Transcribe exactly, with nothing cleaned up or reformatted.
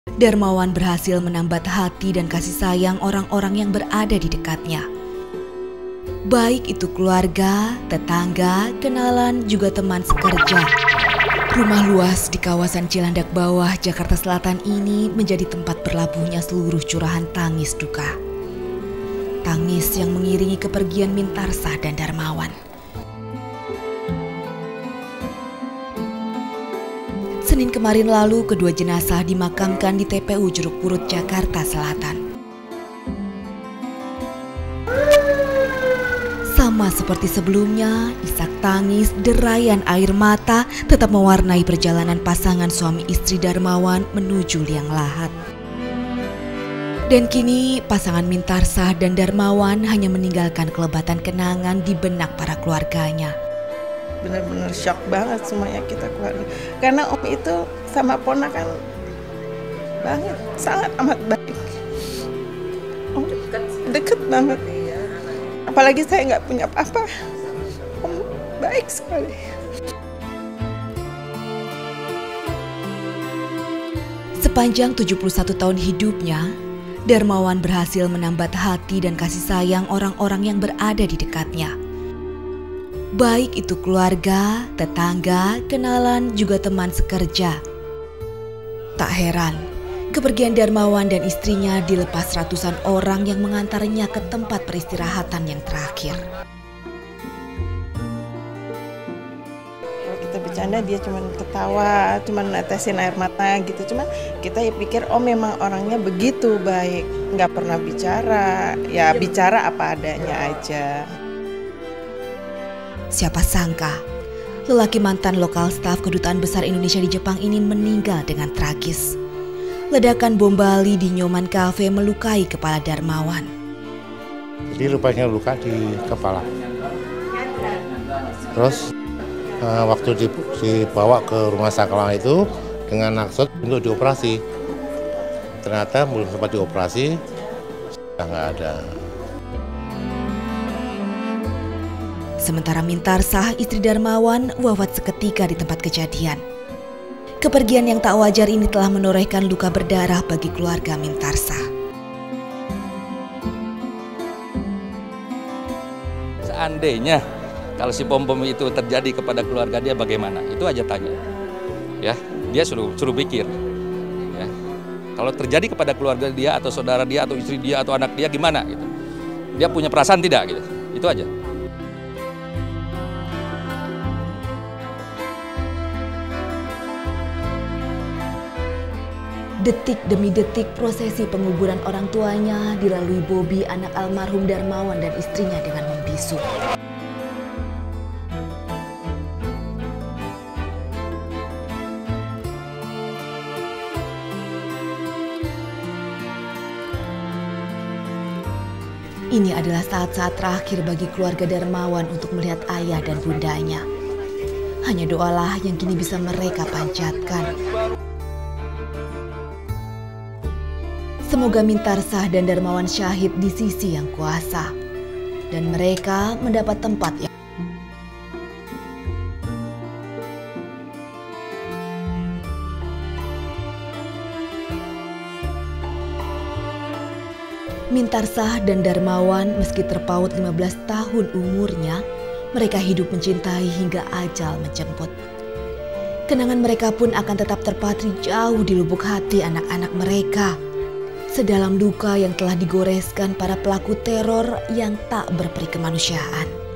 Darmawan berhasil menambat hati dan kasih sayang orang-orang yang berada di dekatnya. Baik itu keluarga, tetangga, kenalan, juga teman sekerja. Rumah luas di kawasan Cilandak Bawah, Jakarta Selatan ini menjadi tempat berlabuhnya seluruh curahan tangis duka. Tangis yang mengiringi kepergian Mintarsah dan Darmawan. Senin kemarin lalu, kedua jenazah dimakamkan di T P U Jeruk Purut, Jakarta Selatan. Sama seperti sebelumnya, isak tangis, derayan air mata tetap mewarnai perjalanan pasangan suami istri Darmawan menuju liang lahat. Dan kini pasangan Mintarsah dan Darmawan hanya meninggalkan kelebatan kenangan di benak para keluarganya. Benar-benar shock banget semuanya kita keluarga. Karena Om itu sama ponakan banget, sangat amat baik. Om deket banget. Apalagi saya nggak punya apa-apa. Om baik sekali. Sepanjang tujuh puluh satu tahun hidupnya, Darmawan berhasil menambat hati dan kasih sayang orang-orang yang berada di dekatnya. Baik itu keluarga, tetangga, kenalan, juga teman sekerja. Tak heran, kepergian Darmawan dan istrinya dilepas ratusan orang yang mengantarnya ke tempat peristirahatan yang terakhir. Kalau kita bercanda dia cuma ketawa, cuma netesin air mata gitu. Cuma kita ya pikir oh memang orangnya begitu baik, nggak pernah bicara, ya bicara apa adanya aja. Siapa sangka, lelaki mantan lokal staf Kedutaan Besar Indonesia di Jepang ini meninggal dengan tragis. Ledakan bom Bali di Nyoman Cafe melukai kepala Darmawan. Jadi lupanya luka di kepala. Terus uh, waktu dibawa ke rumah sakit itu dengan maksud untuk dioperasi. Ternyata belum sempat dioperasi, sudah nggak ada. Sementara Mintarsah, istri Darmawan, wafat seketika di tempat kejadian. Kepergian yang tak wajar ini telah menorehkan luka berdarah bagi keluarga Mintarsah. Seandainya kalau si pom-pom itu terjadi kepada keluarga dia bagaimana? Itu aja tanya. Ya, dia suruh suruh pikir. Ya. Kalau terjadi kepada keluarga dia atau saudara dia atau istri dia atau anak dia gimana gitu. Dia punya perasaan tidak gitu. Itu aja. Detik demi detik prosesi penguburan orang tuanya dilalui Bobi, anak almarhum Darmawan dan istrinya dengan membisu. Ini adalah saat-saat terakhir bagi keluarga Darmawan untuk melihat ayah dan bundanya. Hanya doalah yang kini bisa mereka panjatkan. Semoga Mintarsah dan Darmawan syahid di sisi yang kuasa, dan mereka mendapat tempat yang Mintarsah dan Darmawan meski terpaut lima belas tahun umurnya, mereka hidup mencintai hingga ajal menjemput. Kenangan mereka pun akan tetap terpatri jauh di lubuk hati anak-anak mereka. Sedalam duka yang telah digoreskan para pelaku teror yang tak berperi kemanusiaan.